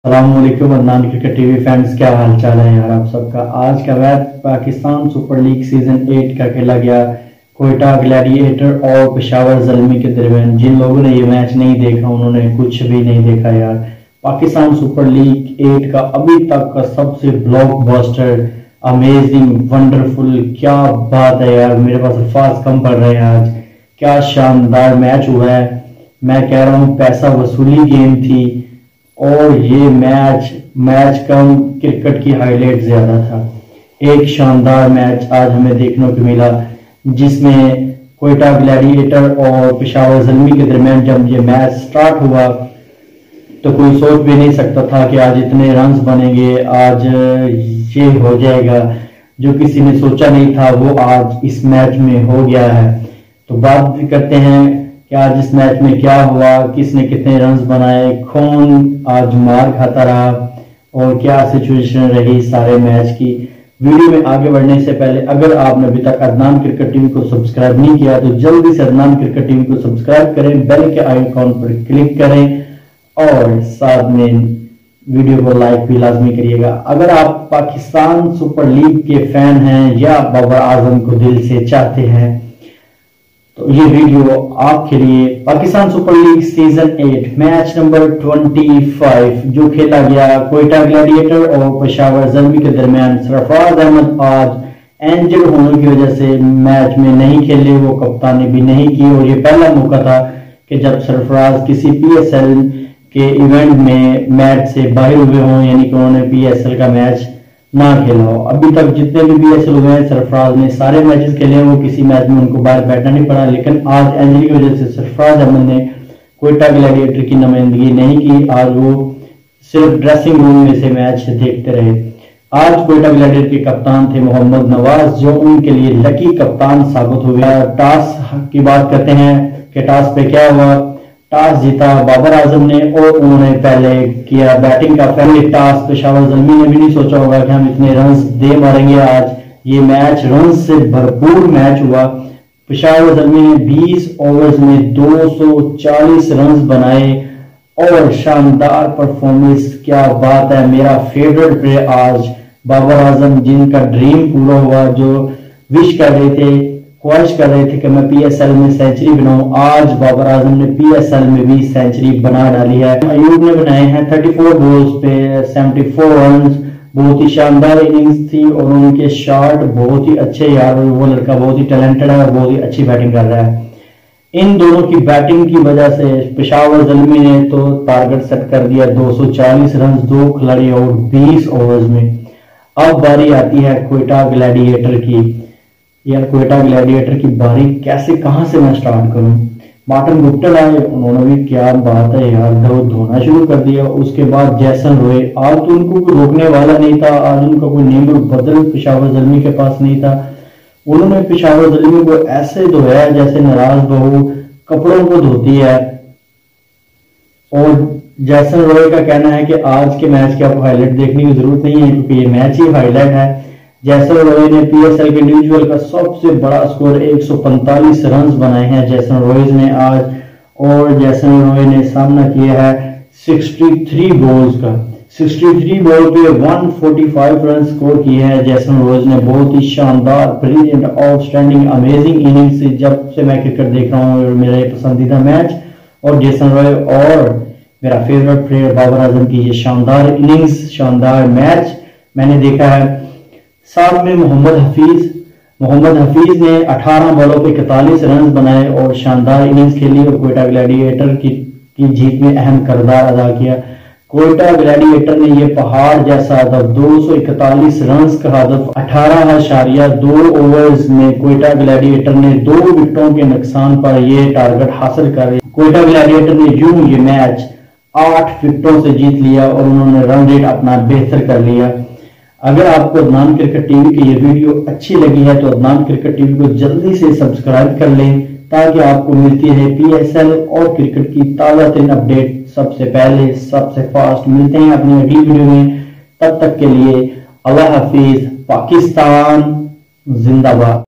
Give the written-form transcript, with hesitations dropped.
अस्सलामुअलैकुम Adnan cricket TV fans, क्या हाल चाल है यार आप सबका। आज का match Pakistan super league season 8 का खेला गया क्वेटा ग्लैडिएटर और पेशावर ज़ल्मी के दरमियान। जिन लोगों ने ये मैच नहीं देखा उन्होंने कुछ भी नहीं देखा यार। पाकिस्तान सुपर लीग 8 का अभी तक का सबसे ब्लॉकबस्टर, अमेजिंग, वंडरफुल, क्या बात है यार। मेरे पास अल्फाज कम पड़ रहे हैं। आज क्या शानदार मैच हुआ है। मैं कह रहा हूँ पैसा वसूली गेम थी और ये मैच कम क्रिकेट की हाईलाइट ज्यादा था। एक शानदार मैच आज हमें देखने को मिला जिसमें क्वेटा ग्लैडिएटर और पेशावर ज़ल्मी के दरमियान जब ये मैच स्टार्ट हुआ तो कोई सोच भी नहीं सकता था कि आज इतने रन्स बनेंगे, आज ये हो जाएगा। जो किसी ने सोचा नहीं था वो आज इस मैच में हो गया है। तो बात करते हैं कि आज इस मैच में क्या हुआ, किसने कितने रन्स बनाए, कौन आज मार खाता रहा और क्या सिचुएशन रही सारे मैच की। वीडियो में आगे बढ़ने से पहले अगर आपने अभी तक अदनान क्रिकेट टीवी को सब्सक्राइब नहीं किया तो जल्दी से अदनान क्रिकेट टीवी को सब्सक्राइब करें, बेल के आइकॉन पर क्लिक करें और साथ में वीडियो को लाइक भी लाजमी करिएगा। अगर आप पाकिस्तान सुपर लीग के फैन हैं या बाबर आजम को दिल से चाहते हैं तो ये वीडियो आपके लिए। Pakistan super league season 8 match number 25 जो खेला गया क्वेटा ग्लैडिएटर और पेशावर ज़ल्मी के दरमियान। सरफराज अहमद आज इंजर्ड होने की वजह से मैच में नहीं खेले, वो कप्तानी भी नहीं की और ये पहला मौका था कि जब सरफराज किसी PSL के इवेंट में मैच से बाहर हुए हों, यानी कि उन्होंने PSL का मैच ना खेला हो। अभी तक जितने भी PSL हुए हैं सरफराज ने सारे मैचेस खेले हैं, वो किसी मैच में उनको बाहर बैठना नहीं पड़ा। लेकिन आज इंजरी की वजह से सरफराज अहमद ने क्वेटा ग्लैडिएटर की नुमाइंदगी नहीं की। आज वो सिर्फ ड्रेसिंग रूम में से मैच देखते रहे। आज क्वेटा ग्लैडिएटर के कप्तान थे मोहम्मद नवाज, जो उनके लिए लकी कप्तान साबित हो गया। टॉस की बात करते हैं कि टॉस पे क्या हुआ। टॉस जीता बाबर आजम ने और उन्होंने पहले किया बैटिंग का। पहले टॉस पेशावर ज़ल्मी ने भी नहीं सोचा होगा कि हम इतने रन्स दे मारेंगे। आज ये मैच रन्स से भरपूर मैच हुआ। पेशावर ज़ल्मी ने 20 ओवर्स में 240 रन्स बनाए और शानदार परफॉर्मेंस, क्या बात है। मेरा फेवरेट प्लेयर आज बाबर आजम, जिनका ड्रीम पूरा हुआ, जो विश कर रहे थे, ख्वाहिश कर रहे थे कि मैं PSL में सेंचुरी बनाऊं। आज बाबर आजम ने PSL में भी सेंचुरी बना डाली है। अयूब ने बनाए हैं 34 बॉल्स पे 74 रन्स। बहुत ही शानदार इनिंग्स थी और उनके शॉट बहुत ही अच्छे यार। वो लड़का बहुत ही टैलेंटेड है और बहुत ही अच्छी बैटिंग कर रहा है। इन दोनों की बैटिंग की वजह से पेशावर ज़ल्मी ने तो टारगेट सेट कर दिया 240 रन, 2 खिलाड़ी और 20 ओवर्स में। अब बारी आती है क्वेटा ग्लैडिएटर की। यार क्वेटा ग्लैडिएटर की बारी कैसे, कहां से मैं स्टार्ट करूं। मार्टिन गुप्टिल आए, उन्होंने भी क्या बात है यार, धोना शुरू कर दिया। उसके बाद जैसन रॉय, आज तो उनको कोई रोकने वाला नहीं था। आज उनका कोई नेम बदल पेशावर ज़ल्मी के पास नहीं था। उन्होंने पेशावर ज़ल्मी को ऐसे धोया जैसे नाराज बहू कपड़ों को धोती है। और जैसन रॉय का कहना है कि आज के मैच की आपको हाईलाइट देखने की जरूरत नहीं है क्योंकि ये मैच ही हाईलाइट है। जैसन रॉय ने PSL के इंडिविजुअल का सबसे बड़ा स्कोर 145 रन्स बनाए हैं जैसन रॉय ने आज। और जैसन रॉय ने सामना किया है 63 बॉल्स का। 63 बॉल पे 145 रन स्कोर किए हैं जैसन रॉय ने। बहुत ही शानदार, ब्रिलियंट, आउटस्टैंडिंग, अमेजिंग इनिंग्स से जब से मैं क्रिकेट देख रहा हूँ मेरा ये पसंदीदा मैच। और जैसन रॉय और मेरा फेवरेट प्लेयर बाबर आजम की ये शानदार इनिंग्स, शानदार मैच मैंने देखा है। साथ में मोहम्मद हफीज ने 18 बॉलों पे 41 रन बनाए और शानदार इनिंग्स खेली और क्वेटा ग्लैडिएटर की जीत में अहम किरदार अदा किया। क्वेटा ग्लैडिएटर ने ये पहाड़ जैसा हदफ 241 रन का हदफ 18.2 ओवर्स में क्वेटा ग्लैडिएटर ने 2 विकेटों के नुकसान पर ये टारगेट हासिल कर क्वेटा ग्लैडिएटर ने यूं ये मैच 8 विकेटों से जीत लिया और उन्होंने रन रेट अपना बेहतर कर लिया। अगर आपको अदनान क्रिकेट टीवी की ये वीडियो अच्छी लगी है तो अदनान क्रिकेट टीवी को जल्दी से सब्सक्राइब कर लें ताकि आपको मिलती है PSL और क्रिकेट की ताज़ा तरीन अपडेट सबसे पहले, सबसे फास्ट। मिलते हैं अपनी अगली वीडियो में, तब तक के लिए अल्लाह हाफिज। पाकिस्तान जिंदाबाद।